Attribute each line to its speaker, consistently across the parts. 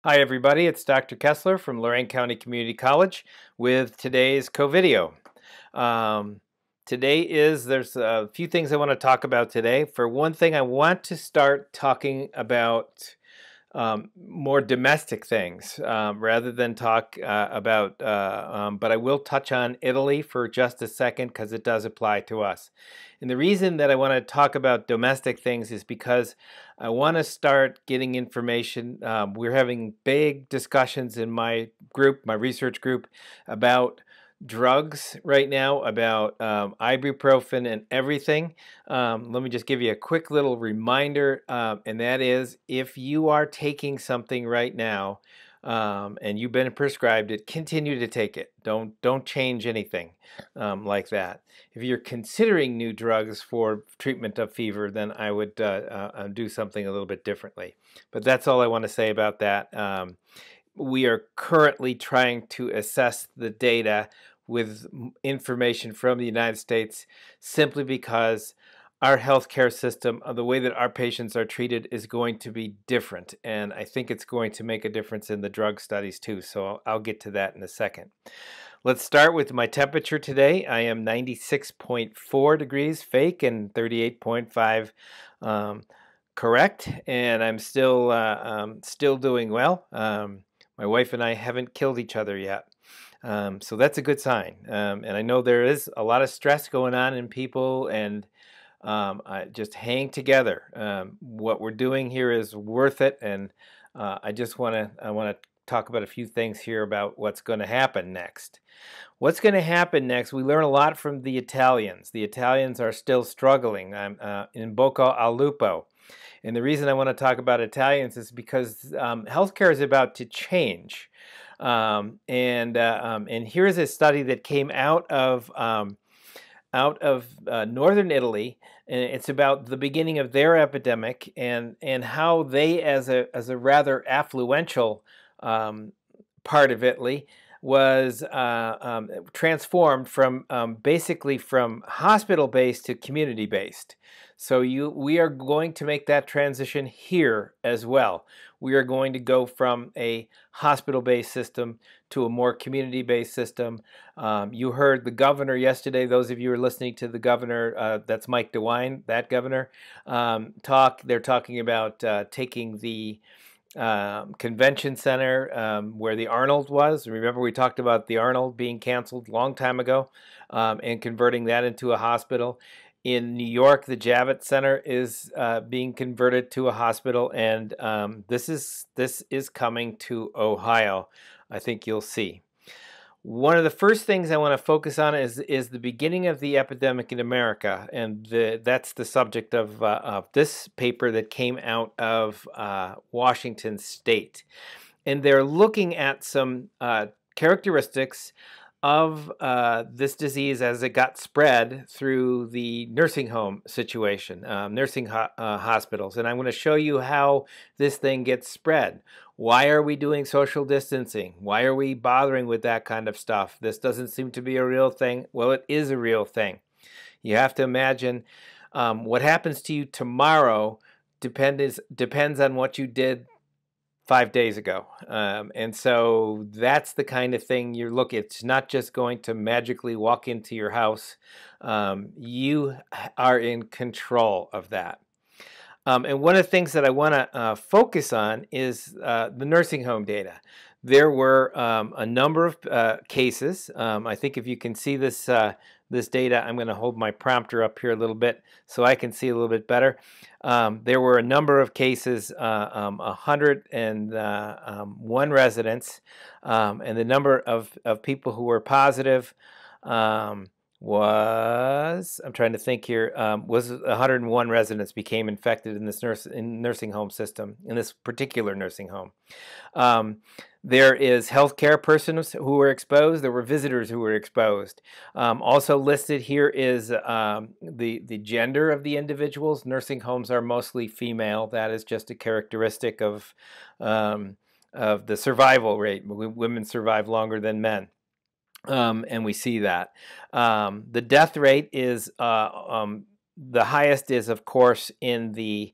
Speaker 1: Hi everybody, it's Dr. Kestler from Lorain County Community College with today's co-video. There's a few things I want to talk about today. For one thing, I want to start talking about more domestic things rather than talk but I will touch on Italy for just a second because it does apply to us. And the reason that I want to talk about domestic things is because I want to start getting information. We're having big discussions in my group, my research group, about drugs right now, about ibuprofen and everything. Let me just give you a quick little reminder, and that is if you are taking something right now and you've been prescribed it, continue to take it. Don't change anything like that. If you're considering new drugs for treatment of fever, then I would do something a little bit differently. But that's all I want to say about that. We are currently trying to assess the data with information from the United States simply because our healthcare system, the way that our patients are treated, is going to be different. And I think it's going to make a difference in the drug studies too. So I'll get to that in a second. Let's start with my temperature today. I am 96.4 degrees fake and 38.5 correct. And I'm still doing well. My wife and I haven't killed each other yet. So that's a good sign. And I know there is a lot of stress going on in people, and just hang together. What we're doing here is worth it, and I want to talk about a few things here about what's going to happen next. What's going to happen next? We learn a lot from the Italians. The Italians are still struggling. I'm in Bocca al Lupo. And the reason I want to talk about Italians is because healthcare is about to change. And here's a study that came out of northern Italy, and it's about the beginning of their epidemic and how they, as a rather affluential part of Italy, was transformed from basically from hospital-based to community-based. So we are going to make that transition here as well. We are going to go from a hospital-based system to a more community-based system. You heard the governor yesterday. Those of you who are listening to the governor, that's Mike DeWine, that governor, talk. They're talking about taking the convention center where the Arnold was. Remember, we talked about the Arnold being canceled a long time ago, and converting that into a hospital. In New York, the Javits Center is being converted to a hospital, and this is coming to Ohio. I think you'll see. One of the first things I want to focus on is the beginning of the epidemic in America, and that's the subject of this paper that came out of Washington State. And they're looking at some characteristics of this disease as it got spread through the nursing home situation, hospitals. And I'm going to show you how this thing gets spread. Why are we doing social distancing? Why are we bothering with that kind of stuff? This doesn't seem to be a real thing. Well, it is a real thing. You have to imagine what happens to you tomorrow depends on what you did 5 days ago. And so that's the kind of thing you're looking at. It's not just going to magically walk into your house. You are in control of that. And one of the things that I want to focus on is the nursing home data. There were a number of cases. I think if you can see this this data, I'm going to hold my prompter up here a little bit so I can see a little bit better. There were a number of cases, 101 residents, and the number of people who were positive was, I'm trying to think here, was 101 residents became infected in this nursing home system, in this particular nursing home. There is healthcare persons who were exposed. There were visitors who were exposed. Also listed here is the gender of the individuals. Nursing homes are mostly female. That is just a characteristic of the survival rate. Women survive longer than men. And we see that. The death rate is the highest is, of course, in the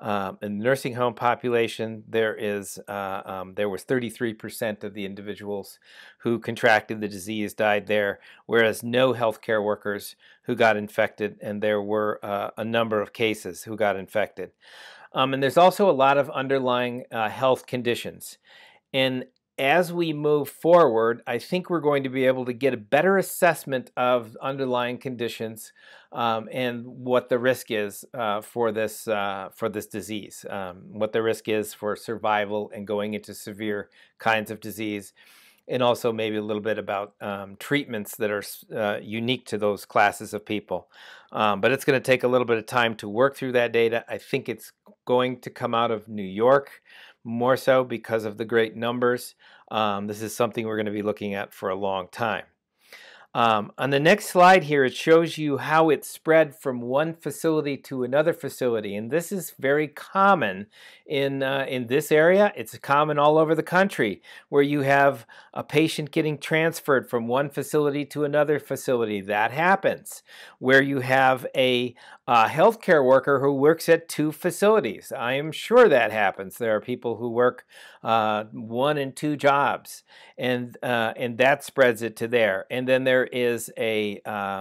Speaker 1: In the nursing home population, there was 33% of the individuals who contracted the disease died there, whereas no healthcare workers who got infected, and there were a number of cases who got infected. And there's also a lot of underlying health conditions. And as we move forward, I think we're going to be able to get a better assessment of underlying conditions and what the risk is for this disease, what the risk is for survival and going into severe kinds of disease, and also maybe a little bit about treatments that are unique to those classes of people. But it's going to take a little bit of time to work through that data. I think it's going to come out of New York more so because of the great numbers. This is something we're going to be looking at for a long time. On the next slide here, it shows you how it spread from one facility to another facility, and this is very common in this area. It's common all over the country, where you have a patient getting transferred from one facility to another facility. That happens. Where you have a healthcare worker who works at two facilities. I am sure that happens. There are people who work 1 and 2 jobs, and that spreads it to there. And then there is a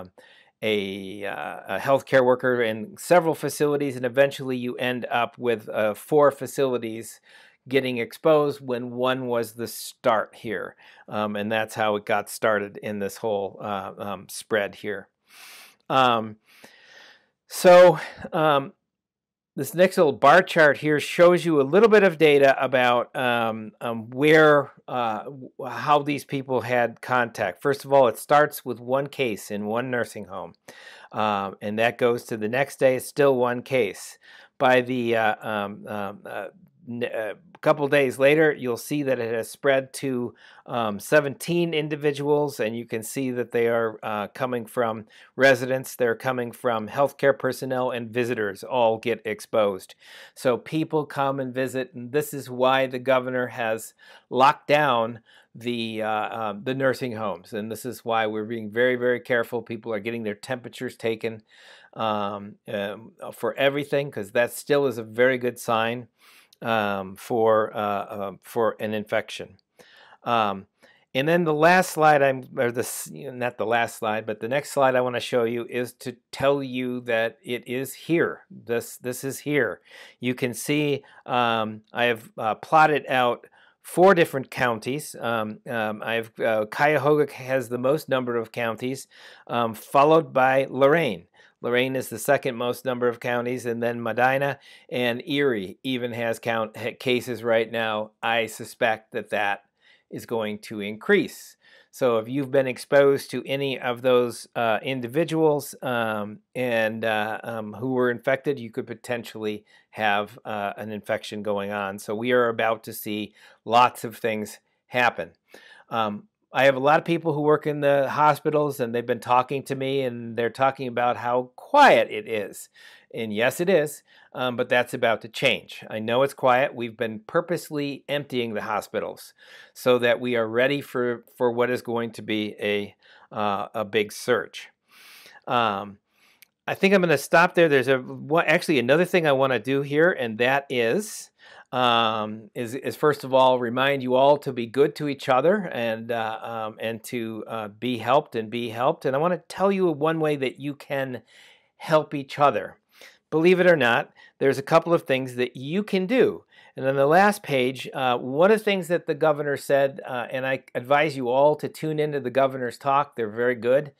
Speaker 1: healthcare worker in several facilities, and eventually you end up with 4 facilities getting exposed when one was the start here. And that's how it got started in this whole spread here. This next little bar chart here shows you a little bit of data about how these people had contact. First of all, it starts with 1 case in 1 nursing home, and that goes to the next day. It's still 1 case. By the couple days later, you'll see that it has spread to 17 individuals, and you can see that they are coming from residents, they're coming from healthcare personnel, and visitors all get exposed. So people come and visit, and this is why the governor has locked down the nursing homes, and this is why we're being very, very careful. People are getting their temperatures taken for everything, because that still is a very good sign for an infection. And then the last slide, not the last slide, but the next slide I want to show you is to tell you that it is here. This is here. You can see I have plotted out 4 different counties. Cuyahoga has the most number of counties, followed by Lorain. Lorain is the second most number of counties, and then Medina and Erie even has cases right now. I suspect that is going to increase. So if you've been exposed to any of those individuals who were infected, you could potentially have an infection going on. So we are about to see lots of things happen. I have a lot of people who work in the hospitals, and they've been talking to me, and they're talking about how quiet it is. And yes, it is, but that's about to change. I know it's quiet. We've been purposely emptying the hospitals so that we are ready for what is going to be a big surge. I think I'm going to stop there. There's actually another thing I want to do here, and that is first of all remind you all to be good to each other and to be helped and be helped. And I want to tell you one way that you can help each other. Believe it or not, there's a couple of things that you can do. And on the last page, one of the things that the governor said, and I advise you all to tune into the governor's talk. They're very good.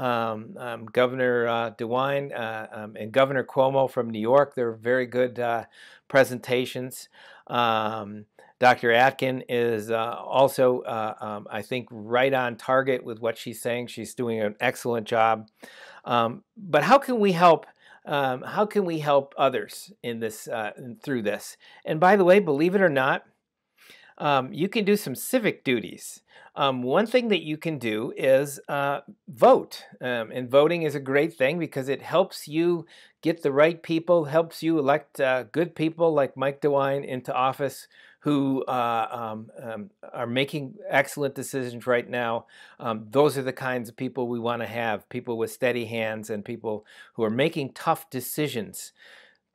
Speaker 1: Governor DeWine and Governor Cuomo from New York, they're very good presentations. Dr. Atkin is also, I think, right on target with what she's saying. She's doing an excellent job. But how can we help? How can we help others in this through this? And by the way, believe it or not, you can do some civic duties. One thing that you can do is vote. And voting is a great thing because it helps you get the right people, helps you elect good people like Mike DeWine into office who are making excellent decisions right now. Those are the kinds of people we want to have, people with steady hands and people who are making tough decisions.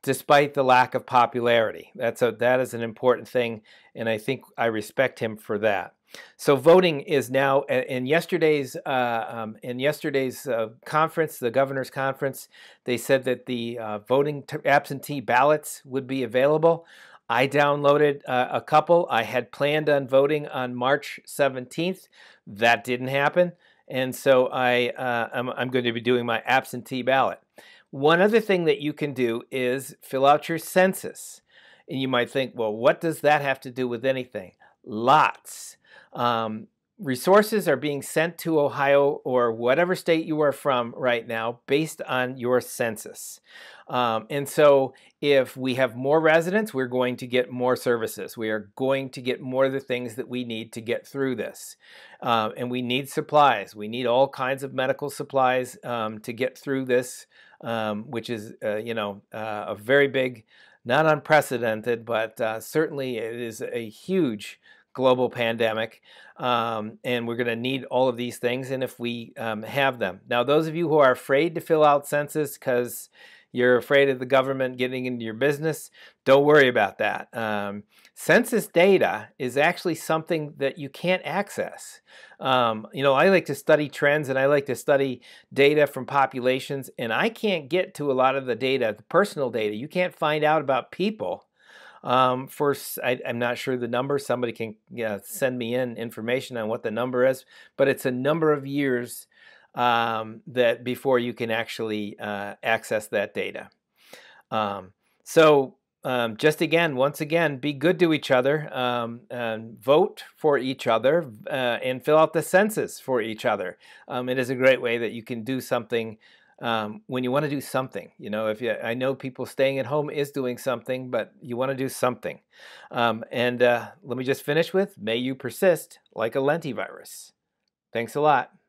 Speaker 1: despite the lack of popularity. That is an important thing, and I think I respect him for that. So voting is now in yesterday's conference, the governor's conference. They said that the voting absentee ballots would be available. I downloaded a couple. I had planned on voting on March 17th. That didn't happen, and so I'm going to be doing my absentee ballot. One other thing that you can do is fill out your census. And you might think, well, what does that have to do with anything? Lots. Resources are being sent to Ohio or whatever state you are from right now based on your census. And so if we have more residents, we're going to get more services. We are going to get more of the things that we need to get through this. And we need supplies. We need all kinds of medical supplies to get through this, which is, a very big, not unprecedented, but certainly it is a huge global pandemic, and we're going to need all of these things, and if we have them. Now, those of you who are afraid to fill out census because you're afraid of the government getting into your business, don't worry about that. Census data is actually something that you can't access. I like to study trends, and I like to study data from populations, and I can't get to a lot of the data, the personal data. You can't find out about people. I'm not sure the number. Somebody can send me in information on what the number is, but it's a number of years that before you can actually access that data. Once again, be good to each other, and vote for each other, and fill out the census for each other. It is a great way that you can do something when you want to do something. I know people staying at home is doing something, but you want to do something. Let me just finish with, may you persist like a lentivirus. Thanks a lot.